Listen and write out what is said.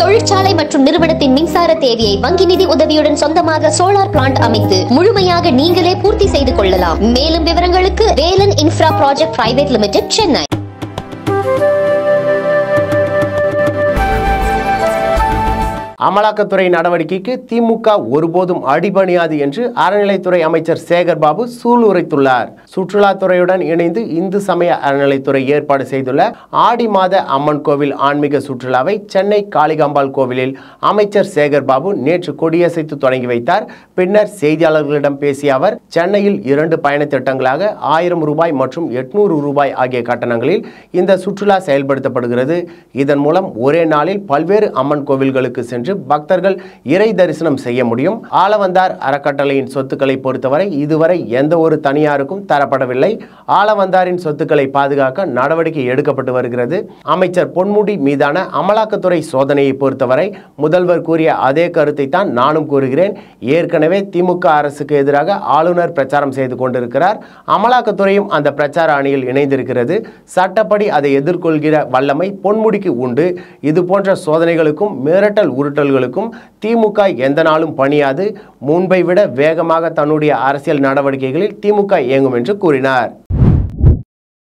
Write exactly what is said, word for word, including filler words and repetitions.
தொழிற்சாலை மற்றும் நிறுவனத்தின் மின்சார தேவையை வங்கி நிதி உதவியுடன் சொந்தமாக சோலார் பிளான்ட் அமைத்து முழுமையாக நீங்களே பூர்த்தி செய்து கொள்ளலாம். மேலும் விவரங்களுக்கு Velan infra project private limited, Chennai. அமலாக்கத்துறை நடவடிக்கைக்கு திமுக ஒருபோதும் அடிபணியாது என்று அறநிலைத்துறை அமைச்சர் சேகர் பாபு சூளுரைத்துள்ளார். சுற்றுலாத்துறையுடன் இணைந்து இந்து சமய அறநிலைத்துறை ஏற்பாடு செய்துள்ள ஆடி மாத அம்மன் கோவில் ஆன்மீக சுற்றுலாவை சென்னை காளிகாம்பாள் கோவிலில் அமைச்சர் சேகர் பாபு நேற்று கொடியசைத்து தொடங்கி வைத்தார். பின்னர் செய்தியாளர்களிடம் பேசிய அவர், சென்னையில் இரண்டு பயண திட்டங்களாக ஆயிரம் ரூபாய் மற்றும் எட்நூறு ரூபாய் ஆகிய கட்டணங்களில் இந்த சுற்றுலா செயல்படுத்தப்படுகிறது. இதன் மூலம் ஒரே நாளில் பல்வேறு அம்மன் கோவில்களுக்கு சென்று பக்தர்கள் இறை தரிசனம் செய்ய முடியும். ஆளவந்தார் அறக்கட்டளையின் சொத்துக்களை பொறுத்தவரை இதுவரை எந்த ஒரு தனியாருக்கும் தரப்படவில்லை. ஆளவந்தாரின் சொத்துக்களை பாதுகாக்க நடவடிக்கை எடுக்கப்பட்டு வருகிறது. அமைச்சர் பொன்முடி மீதான அமலாக்கத்துறை சோதனையை பொறுத்தவரை முதல்வர் கூறிய அதே கருத்தை தான் நானும் கூறுகிறேன். ஏற்கனவே திமுக அரசுக்கு எதிராக ஆளுநர் பிரச்சாரம் செய்து கொண்டிருக்கிறார். அமலாக்கத்துறையும் அந்த பிரச்சார அணியில் இணைந்திருக்கிறது. சட்டப்படி அதை எதிர்கொள்கிற வல்லமை பொன்முடிக்கு உண்டு. இது போன்ற சோதனைகளுக்கும் மிரட்டல் உருட்டல் திமுக எந்த நாளும் பணியாது. முன்பை விட வேகமாக தன்னுடைய அரசியல் நடவடிக்கைகளில் திமுக இயங்கும் என்று கூறினார்.